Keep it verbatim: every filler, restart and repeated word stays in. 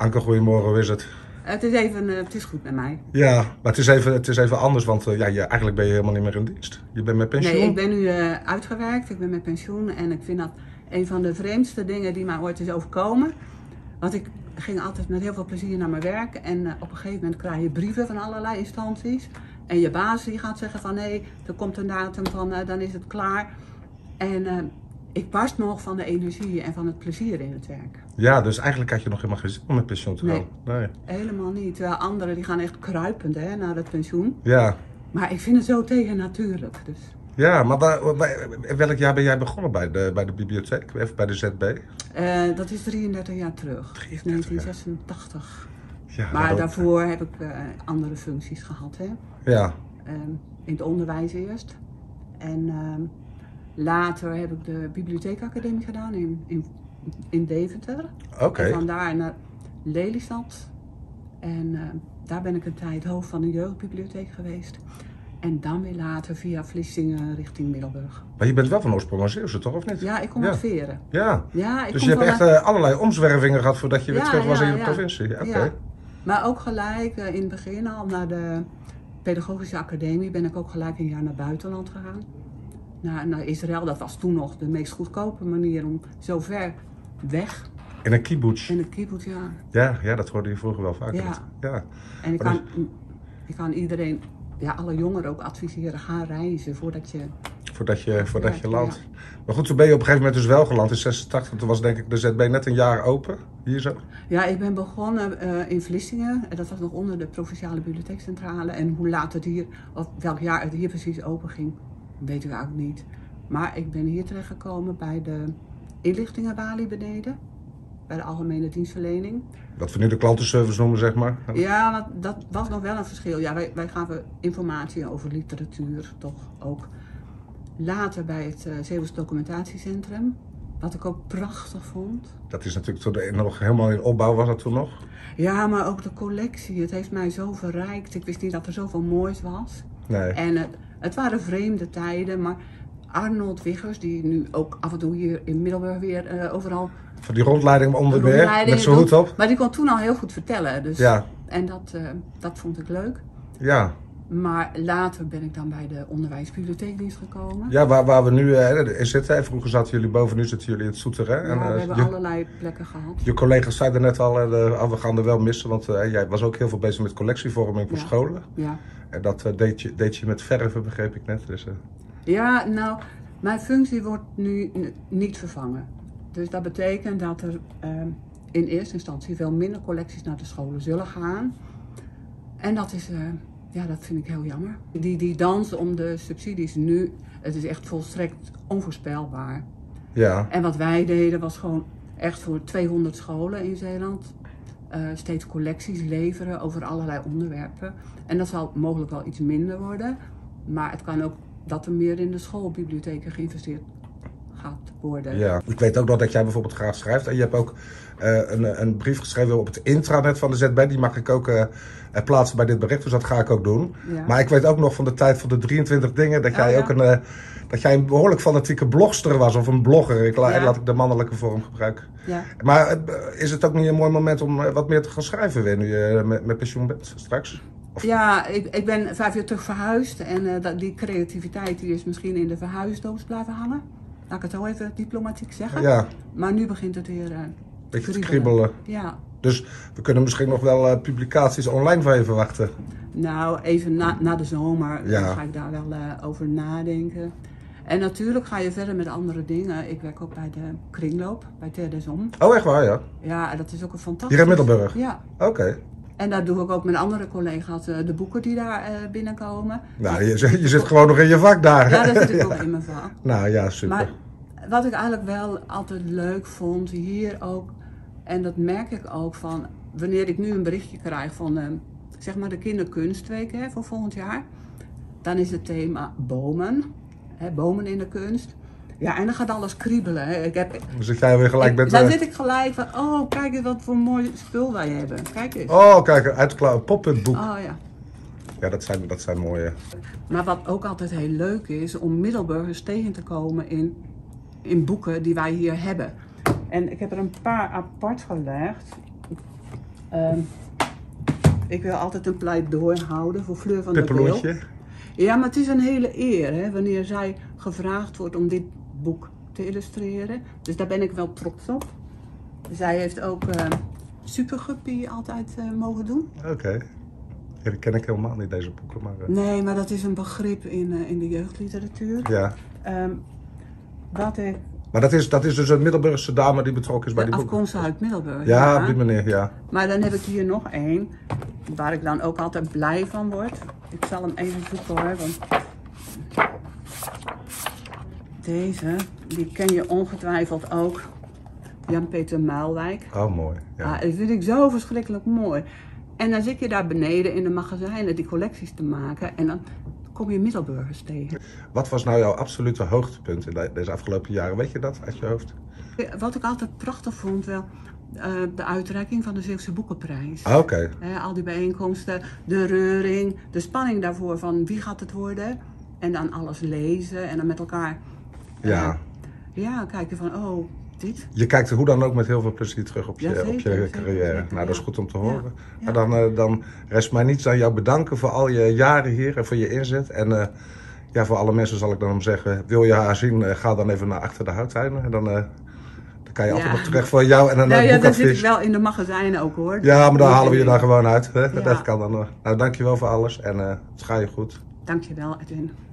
Anke, goedemorgen, hoe is het? Het is even, uh, het is goed met mij. Ja, maar het is even, het is even anders, want uh, ja, je, eigenlijk ben je helemaal niet meer in dienst. Je bent met pensioen? Nee, ik ben nu uh, uitgewerkt, ik ben met pensioen en ik vind dat een van de vreemdste dingen die mij ooit is overkomen. Want ik ging altijd met heel veel plezier naar mijn werk en uh, op een gegeven moment krijg je brieven van allerlei instanties. En je baas die gaat zeggen van nee, er komt een datum van, uh, dan is het klaar. En uh, ik barst nog van de energie en van het plezier in het werk. Ja, dus eigenlijk had je nog helemaal geen zin om met pensioen te gaan. Nee, nee, helemaal niet. Terwijl anderen die gaan echt kruipend hè, naar het pensioen. Ja. Maar ik vind het zo tegennatuurlijk. Dus. Ja, maar waar, waar, welk jaar ben jij begonnen bij de, bij de bibliotheek, even bij de Z B? Uh, dat is drieëndertig jaar terug, drieëndertig negentien zesentachtig. Ja, maar dat daarvoor heb ik uh, andere functies gehad. Hè? Ja. Uh, in het onderwijs eerst. En uh, later heb ik de bibliotheekacademie gedaan in, in, in Deventer. Oké. Okay. En vandaar naar Lelystad. En uh, daar ben ik een tijd hoofd van de jeugdbibliotheek geweest. En dan weer later via Vlissingen richting Middelburg. Maar je bent wel van oorsprong een Zeeuwse, toch of niet? Ja, ik kom ja. uit Veren. Ja, ja ik dus je hebt echt uh, allerlei omzwervingen gehad voordat je weer ja, terug was ja, in je ja. provincie. Oké. Okay. Ja. Maar ook gelijk uh, in het begin al naar de pedagogische academie ben ik ook gelijk een jaar naar buitenland gegaan. Naar, naar Israël, dat was toen nog de meest goedkope manier om zo ver weg. In een kibbutz? In een kibbutz, ja. Ja, ja, dat hoorde je vroeger wel vaker. Ja. ja. En ik kan, dus... ik kan iedereen, ja, alle jongeren ook adviseren, ga reizen voordat je... Voordat je, voordat je landt. Ja. Maar goed, toen ben je op een gegeven moment dus wel geland in zesentachtig. Toen was denk ik de Z B net een jaar open, hier zo. Ja, ik ben begonnen uh, in Vlissingen. Dat was nog onder de Provinciale Bibliotheekcentrale. En hoe laat het hier, of welk jaar het hier precies open ging, weet ik eigenlijk niet. Maar ik ben hier terechtgekomen bij de inlichtingenbalie beneden. Bij de algemene dienstverlening. Wat we nu de klantenservice noemen, zeg maar. Ja, want dat was nog wel een verschil. Ja, wij, wij gaven informatie over literatuur, toch ook. Later bij het uh, Zeeuws Documentatiecentrum, wat ik ook prachtig vond. Dat is natuurlijk toen de, nog helemaal in opbouw, was dat toen nog? Ja, maar ook de collectie. Het heeft mij zo verrijkt. Ik wist niet dat er zoveel moois was. Nee. En het, het waren vreemde tijden, maar Arnold Wiggers, die nu ook af en toe hier in Middelburg weer uh, overal... Voor die rondleiding onder weer, met zijn hoed op. Maar die kon toen al heel goed vertellen. Dus, ja. En dat, uh, dat vond ik leuk. Ja. Maar later ben ik dan bij de onderwijsbibliotheekdienst gekomen. Ja, waar, waar we nu uh, in zitten. Vroeger zaten jullie boven, nu zitten jullie in het Soeteren. Ja, en, uh, we hebben je, allerlei plekken gehad. Je collega's zeiden net al, uh, de, oh, we gaan er wel missen. Want uh, jij was ook heel veel bezig met collectievorming voor ja. scholen. Ja. En dat uh, deed, je, deed je met verven, begreep ik net. Dus, uh... Ja, nou, mijn functie wordt nu niet vervangen. Dus dat betekent dat er uh, in eerste instantie veel minder collecties naar de scholen zullen gaan. En dat is, uh, ja, dat vind ik heel jammer. Die, die dans om de subsidies nu, het is echt volstrekt onvoorspelbaar. Ja. En wat wij deden was gewoon echt voor tweehonderd scholen in Zeeland uh, steeds collecties leveren over allerlei onderwerpen. En dat zal mogelijk wel iets minder worden, maar het kan ook dat er meer in de schoolbibliotheken geïnvesteerd gaat worden. Ja, ik weet ook nog dat jij bijvoorbeeld graag schrijft. En je hebt ook uh, een, een brief geschreven op het intranet van de Z B. Die mag ik ook uh, plaatsen bij dit bericht, dus dat ga ik ook doen. Ja. Maar ik weet ook nog van de tijd van de drieëntwintig dingen dat jij, oh, ja. ook een, uh, dat jij een behoorlijk fanatieke blogster was of een blogger. Ik la, ja. Laat ik de mannelijke vorm gebruiken. Ja. Maar uh, is het ook niet een mooi moment om uh, wat meer te gaan schrijven weer nu je uh, met, met pensioen bent straks? Of... Ja, ik, ik ben vijf jaar terug verhuisd en uh, dat, die creativiteit die is misschien in de verhuisdoos blijven hangen. Laat ik het zo even diplomatiek zeggen. Ja. Maar nu begint het weer uh, beetje te kriebelen. Ja. Dus we kunnen misschien nog wel uh, publicaties online van je verwachten. Nou, even na, na de zomer ja. uh, ga ik daar wel uh, over nadenken. En natuurlijk ga je verder met andere dingen. Ik werk ook bij de kringloop, bij Terre des Hommes. Oh, echt waar, ja? Ja, dat is ook een fantastisch... Hier in Middelburg? Ja. Oké. Okay. En daar doe ik ook met andere collega's uh, de boeken die daar uh, binnenkomen. Nou, je, je zit gewoon nog in je vak daar. Ja, daar zit ik ook in mijn vak. Nou ja, super. Maar wat ik eigenlijk wel altijd leuk vond, hier ook, en dat merk ik ook van, wanneer ik nu een berichtje krijg van, uh, zeg maar de kinderkunstweek hè, voor volgend jaar, dan is het thema bomen, hè, bomen in de kunst. Ja, en dan gaat alles kriebelen. Hè. Ik heb, dan zit jij weer gelijk met... Dan uh... zit ik gelijk van, oh kijk eens wat voor mooi spul wij hebben. Kijk eens. Oh, kijk, uitklauwen, pop-up boek. Oh ja. Ja, dat zijn, dat zijn mooie. Maar wat ook altijd heel leuk is, om Middelburgers tegen te komen in, in boeken die wij hier hebben. En ik heb er een paar apart gelegd. Um, ik wil altijd een pleidooi houden voor Fleur van der Weel. Pippeloentje. Ja, maar het is een hele eer hè, wanneer zij gevraagd wordt om dit boek te illustreren. Dus daar ben ik wel trots op. Zij heeft ook uh, Superguppy altijd uh, mogen doen. Oké. Okay. Ja, dat ken ik helemaal niet, deze boeken. Maar, uh... Nee, maar dat is een begrip in, uh, in de jeugdliteratuur. Ja. Um, wat ik... Maar dat is, dat is dus een Middelburgse dame die betrokken is bij die boeken? Afkomstig uit Middelburg. Ja, ja, op die manier, ja. Maar dan heb ik hier nog één, waar ik dan ook altijd blij van word. Ik zal hem even zoeken hoor, want... Deze, die ken je ongetwijfeld ook. Jan-Peter Muilwijk. Oh, mooi. Ja. Ah, dat vind ik zo verschrikkelijk mooi. En dan zit je daar beneden in de magazijnen die collecties te maken en dan kom je Middelburgers tegen. Wat was nou jouw absolute hoogtepunt in deze afgelopen jaren? Weet je dat uit je hoofd? Wat ik altijd prachtig vond, wel uh, de uitreiking van de Zeeuwse Boekenprijs. Ah, oké. Okay. Uh, al die bijeenkomsten, de reuring, de spanning daarvoor van wie gaat het worden. En dan alles lezen en dan met elkaar uh, ja. ja, kijken van oh, dit. Je kijkt er hoe dan ook met heel veel plezier terug op je, ja, zeker, op je zeker, carrière. zeker, nou, dat is ja. goed om te horen. Ja, ja. Maar dan, uh, dan rest mij niets aan jou bedanken voor al je jaren hier en voor je inzet. En uh, ja, voor alle mensen zal ik dan om zeggen, wil je haar zien, uh, ga dan even naar achter de houttuinen. En dan, uh, dan kan je ja. altijd nog terecht voor jou en een nou, uh, ja, boekadvies. Dan zit ik wel in de magazijnen ook hoor. Ja, maar dan halen we je daar gewoon uit. Hè? Ja. Dat kan dan. Uh. Nou, dankjewel voor alles en uh, het gaat je goed. Dankjewel, Edwin.